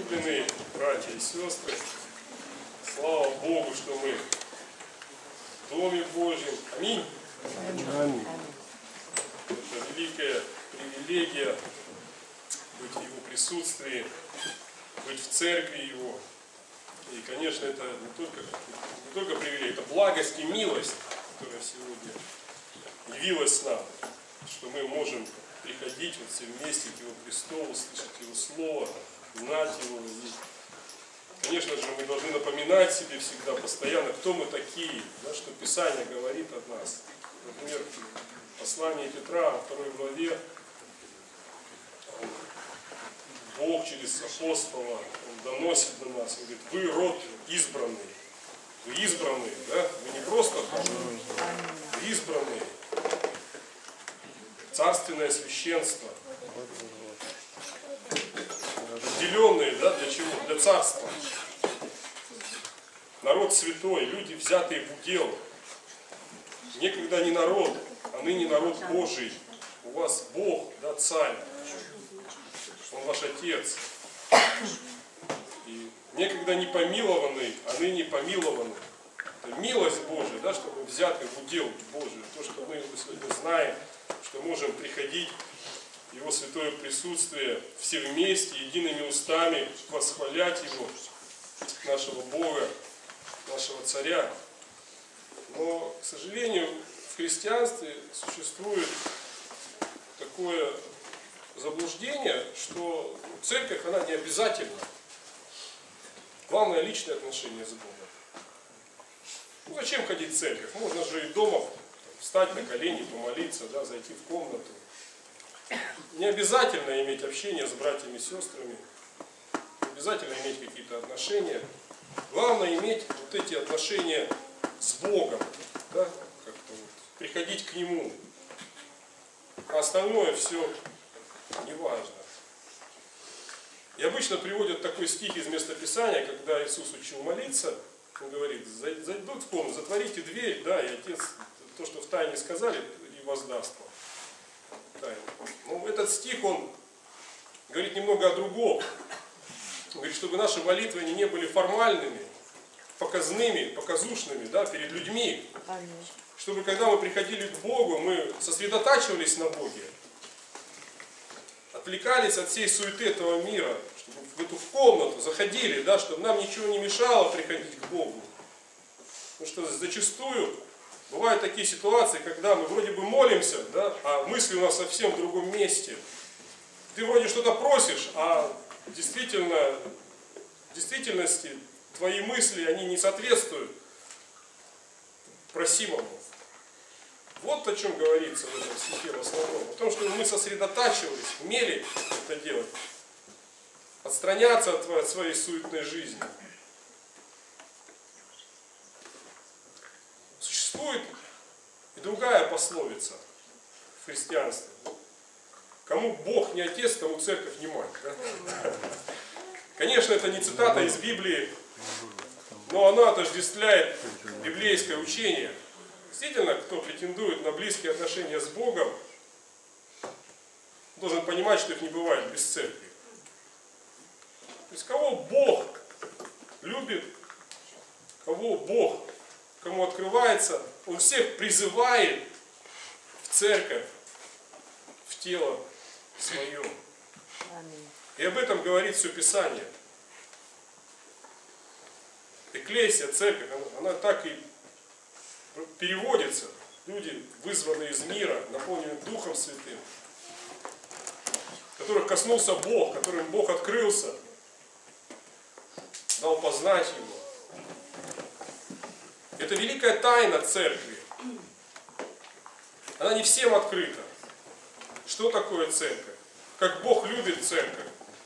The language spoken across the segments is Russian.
Возлюбленные братья и сестры, слава Богу, что мы в Доме Божьем. Аминь. Аминь. Это великая привилегия быть в Его присутствии, быть в церкви Его. И, конечно, это не только привилегия, это благость и милость, которая сегодня явилась нам, что мы можем приходить вот все вместе к Его престолу, слышать Его Слово, знать Его. И, конечно же, мы должны напоминать себе всегда, постоянно, кто мы такие, да, что Писание говорит от нас. Например, в послании Петра, 2 главе, Бог через апостола, Он доносит до нас, Он говорит, вы род избранный. Вы избранные, да? Вы не просто вы избранные. Царственное священство. Отделенные, да, для чего? Для царства. Народ святой, люди, взятые в удел. Некогда не народ, а ныне народ Божий. У вас Бог, да, царь. Он ваш Отец. И некогда не помилованный, а ныне помилованный. Это милость Божия, да, чтобы взяты в удел Божию. То, что мы сегодня знаем, что можем приходить в Его святое присутствие все вместе, едиными устами, восхвалять Его, нашего Бога, нашего Царя. Но, к сожалению, в христианстве существует такое заблуждение, что церковь, она не обязательна. Главное личное отношение с Богом. Ну, зачем ходить в церковь? Можно же и дома встать на колени, помолиться, да, зайти в комнату. Не обязательно иметь общение с братьями и сестрами. Не обязательно иметь какие-то отношения. Главное иметь вот эти отношения с Богом. Да? Как-то вот, приходить к Нему. А остальное все не важно. И обычно приводят такой стих из местописания, когда Иисус учил молиться. Он говорит, зайдут в комнату, затворите дверь, да, и Отец, то, что в тайне сказали, и воздаст вам. Ну, этот стих, он говорит немного о другом. Он говорит, чтобы наши молитвы не были формальными, показными, показушными, да, перед людьми. Чтобы когда мы приходили к Богу, мы сосредотачивались на Боге, отвлекались от всей суеты этого мира, чтобы в эту комнату заходили, да, чтобы нам ничего не мешало приходить к Богу. Потому что зачастую бывают такие ситуации, когда мы вроде бы молимся, да, а мысли у нас совсем в другом месте. Ты вроде что-то просишь, а в действительности твои мысли, они не соответствуют просимому. Вот о чем говорится в этом стихе в основном. О том, что мы сосредотачивались, умели это делать. Отстраняться от своей суетной жизни. Существует и другая пословица в христианстве. Кому Бог не отец, тому церковь не мать. Да? Конечно, это не цитата из Библии, но она отождествляет библейское учение. Действительно, кто претендует на близкие отношения с Богом, должен понимать, что их не бывает без церкви. То есть кого Бог любит, кого Бог, кому открывается, Он всех призывает в церковь, в тело свое. И об этом говорит все Писание. Экклесия, церковь, она так и переводится. Люди, вызванные из мира, наполненные Духом Святым, которых коснулся Бог, которым Бог открылся, дал познать Его. Это великая тайна церкви. Она не всем открыта. Что такое церковь? Как Бог любит церковь.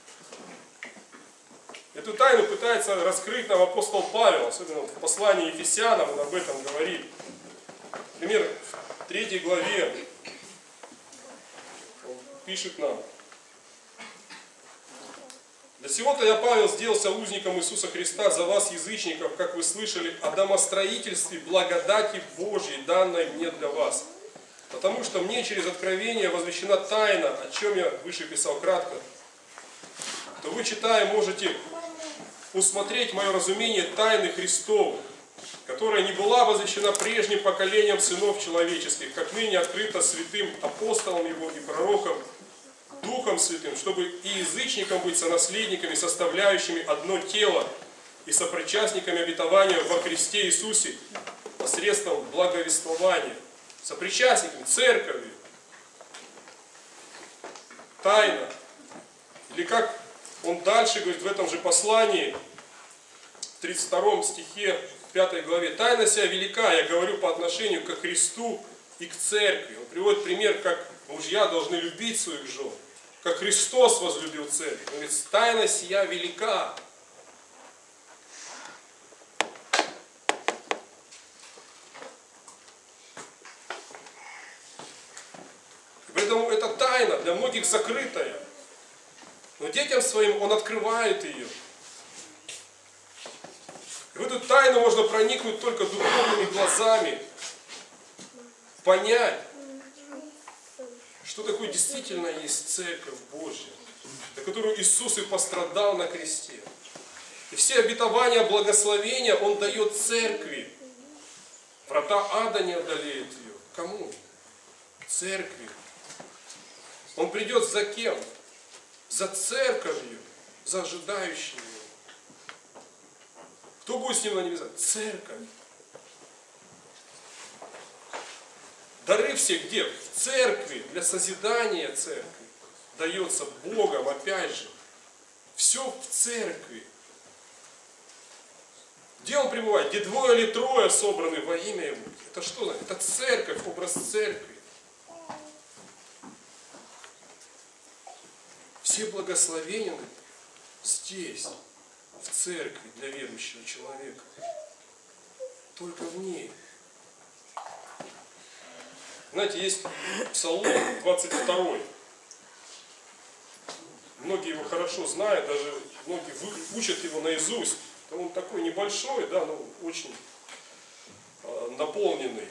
Эту тайну пытается раскрыть нам апостол Павел, особенно в послании Ефесянам он об этом говорит. Например, в 3 главе он пишет нам: «Для сего-то я, Павел, сделался узником Иисуса Христа за вас, язычников, как вы слышали, о домостроительстве благодати Божьей, данной мне для вас. Потому что мне через откровение возвещена тайна, о чем я выше писал кратко, то вы, читая, можете усмотреть мое разумение тайны Христовой, которая не была возвещена прежним поколением сынов человеческих, как ныне открыта святым апостолам его и пророкам, Духом Святым, чтобы и язычникам быть сонаследниками, составляющими одно тело и сопричастниками обетования во Христе Иисусе посредством благовествования, сопричастниками церковью, тайна. Или как он дальше говорит в этом же послании, в 32 стихе, 5 главе, «Тайна сия велика, я говорю по отношению ко Христу и к церкви». Он приводит пример, как мужья должны любить своих жен, как Христос возлюбил церковь. Он говорит, тайна сия велика. Поэтому это тайна, для многих закрытая. Но детям своим он открывает ее. И в эту тайну можно проникнуть только духовными глазами, понять, что такое действительно есть Церковь Божья, за которую Иисус и пострадал на кресте. И все обетования, благословения Он дает Церкви. Врата ада не одолеют ее. Кому? Церкви. Он придет за кем? За Церковью, за ожидающими Его. Кто будет с Ним на небесах? Церковь. Дары все где? В церкви, для созидания церкви. Дается Богом, опять же. Все в церкви. Где Он пребывает? Где двое или трое собраны во имя Его. Это что? Это церковь, образ церкви. Все благословения здесь, в церкви, для верующего человека. Только в ней. Знаете, есть Псалом 22. Многие его хорошо знают, даже многие учат его наизусть. Он такой небольшой, да, но очень наполненный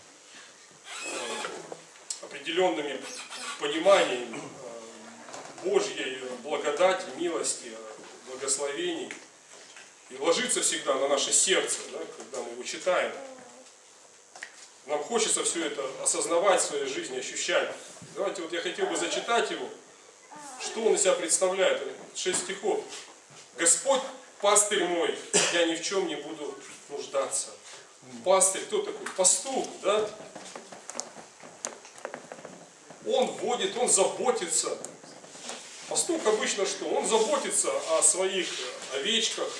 определенными пониманиями Божьей благодати, милости, благословений. И ложится всегда на наше сердце, да, когда мы его читаем. Нам хочется все это осознавать в своей жизни, ощущать. Давайте вот я хотел бы зачитать его. Что он из себя представляет? 6 стихов. «Господь, пастырь мой, я ни в чем не буду нуждаться». Пастырь, кто такой? Пастух, да? Он водит, он заботится. Пастух обычно что? Он заботится о своих овечках.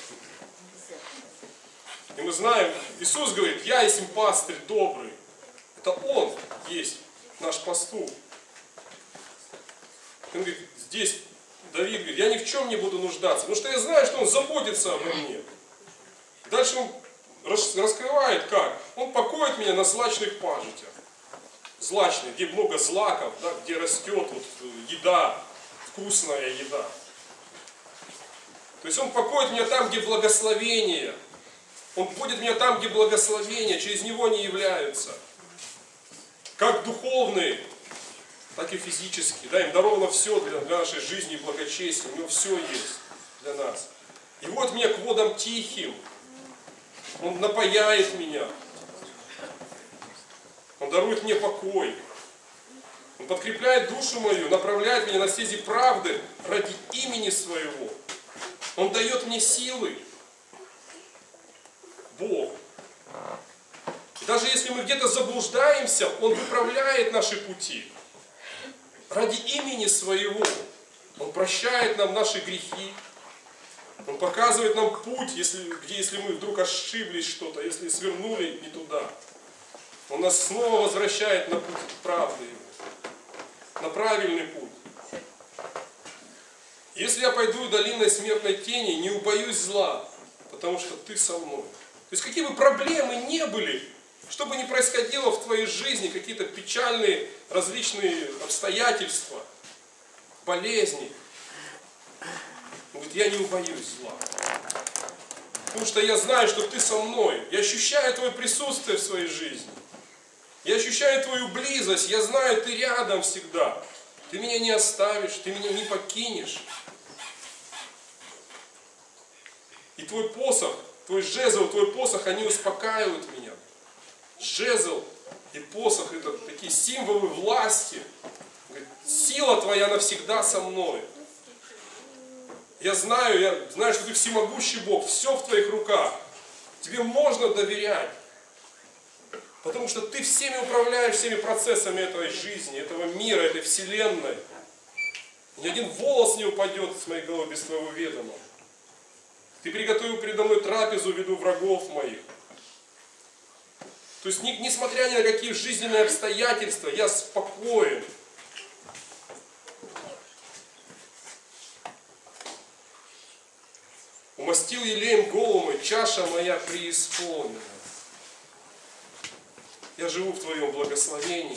И мы знаем, Иисус говорит, я есть пастырь добрый. Это Он есть наш пастух. Он говорит, здесь Давид говорит, я ни в чем не буду нуждаться, потому что я знаю, что Он заботится обо мне. Дальше он раскрывает как? Он покоит меня на злачных пажитях. Злачные, где много злаков, да, где растет вот еда, вкусная еда. То есть Он покоит меня там, где благословение. Он будет меня там, где благословения, через Него не являются. Как духовные, так и физические. Да, им даровано все для нашей жизни и благочестия. У Него все есть для нас. И вот меня к водам тихим. Он напояет меня. Он дарует мне покой. Он подкрепляет душу мою, направляет меня на стези правды ради имени Своего. Он дает мне силы. Бог. И даже если мы где-то заблуждаемся, Он выправляет наши пути. Ради имени Своего. Он прощает нам наши грехи. Он показывает нам путь, если мы вдруг ошиблись что-то, если свернули не туда. Он нас снова возвращает на путь правды Его. На правильный путь. Если я пойду долиной смертной тени, не убоюсь зла, потому что Ты со мной. То есть какие бы проблемы ни были, что бы ни происходило в твоей жизни, какие-то печальные различные обстоятельства, болезни, он говорит, я не убоюсь зла. Потому что я знаю, что Ты со мной. Я ощущаю Твое присутствие в своей жизни. Я ощущаю Твою близость. Я знаю, Ты рядом всегда. Ты меня не оставишь, Ты меня не покинешь. твой посох, твой жезл, твой посох, они успокаивают меня. Жезл и посох — это такие символы власти. Говорит, сила твоя навсегда со мной. Я знаю, что ты всемогущий Бог, все в твоих руках. Тебе можно доверять. Потому что ты всеми управляешь, всеми процессами этой жизни, этого мира, этой вселенной. Ни один волос не упадет с моей головы без твоего ведома. Ты приготовил передо мной трапезу в виду врагов моих. То есть, несмотря ни на какие жизненные обстоятельства, я спокоен. Умастил елеем голову мою, чаша моя преисполнена. Я живу в твоем благословении.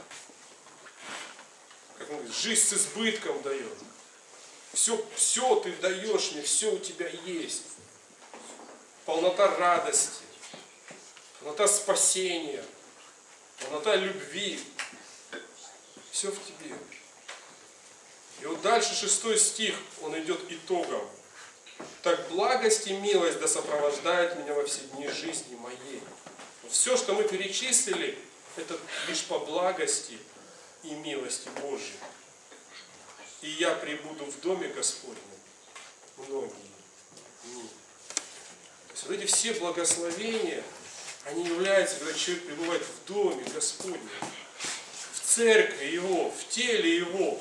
Как он говорит, жизнь с избытком дает. Все ты даешь мне, все у тебя есть. Полнота радости, полнота спасения, полнота любви. Все в тебе. И вот дальше 6 стих, он идет итогом. Так благость и милость да сопровождают меня во все дни жизни моей. Все, что мы перечислили, это лишь по благости и милости Божьей. И я пребуду в доме Господнем многие дни. То есть вот эти все благословения, они являются, когда человек пребывает в доме Господнем, в церкви Его, в теле Его.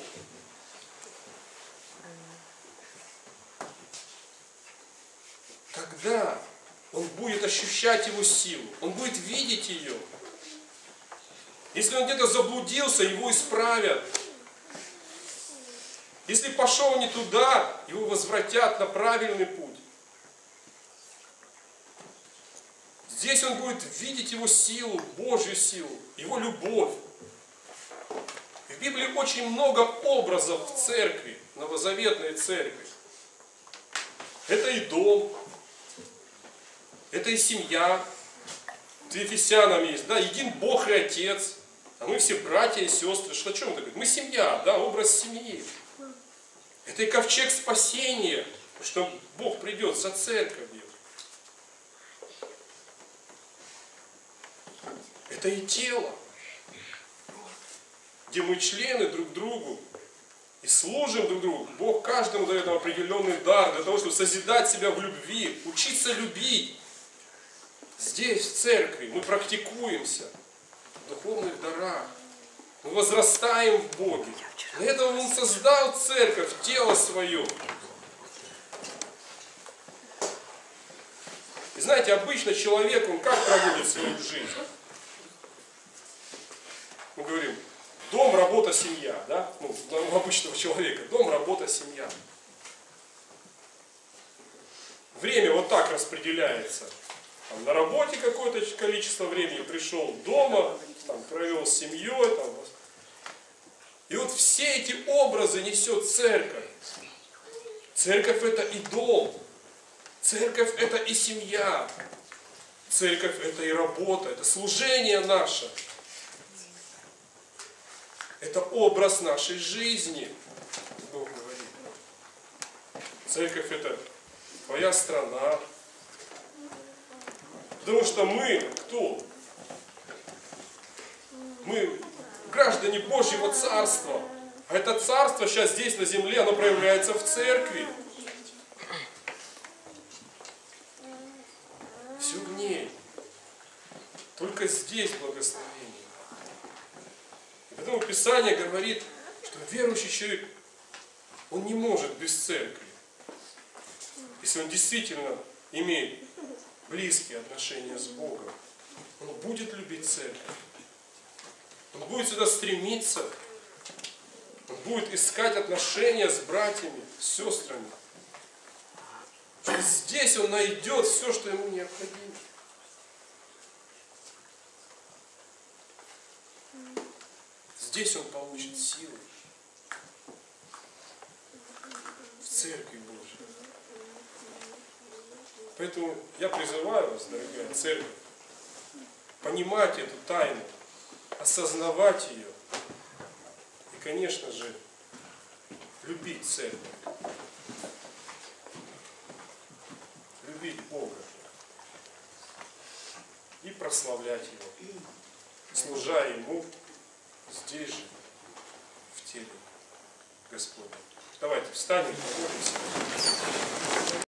Тогда он будет ощущать Его силу, он будет видеть ее. Если он где-то заблудился, его исправят. Если пошел не туда, его возвратят на правильный путь. Здесь он будет видеть Его силу, Божью силу, Его любовь. В Библии очень много образов в церкви, новозаветной церкви. Это и дом, это и семья. В Ефесянам есть, да, един Бог и Отец, а мы все братья и сестры. Что, о чем это говорит? Мы семья, да, образ семьи. Это и ковчег спасения, потому что Бог придет за церковью. Это и тело, где мы члены друг другу и служим друг другу. Бог каждому дает нам определенный дар для того, чтобы созидать себя в любви, учиться любить. Здесь, в церкви, мы практикуемся в духовных дарах. Мы возрастаем в Боге. Для этого Он создал церковь, тело свое. И знаете, обычно человек, он как проводит свою жизнь? Мы говорим, дом, работа, семья, да? Ну, у обычного человека. Дом, работа, семья. Время вот так распределяется. Там, на работе какое-то количество времени, пришел дома, там, провел с семьей. Там. И вот все эти образы несет церковь. Церковь — это и дом. Церковь — это и семья. Церковь — это и работа, это служение наше. Это образ нашей жизни, Бог говорит. Церковь — это твоя страна. Потому что мы кто? Мы граждане Божьего Царства. А это Царство сейчас здесь на земле, оно проявляется в церкви. Все в ней. Только здесь благословение. И поэтому Писание говорит, что верующий человек, он не может без церкви. Если он действительно имеет близкие отношения с Богом, он будет любить церковь. Он будет сюда стремиться. Он будет искать отношения с братьями, с сестрами. Здесь он найдет все, что ему необходимо. Здесь он получит силы. В церкви Божьей. Поэтому я призываю вас, дорогая церковь, понимать эту тайну, осознавать ее и, конечно же, любить церковь. любить Бога и прославлять Его, служа Ему здесь же, в теле Господнем. Давайте встанем, помолимся.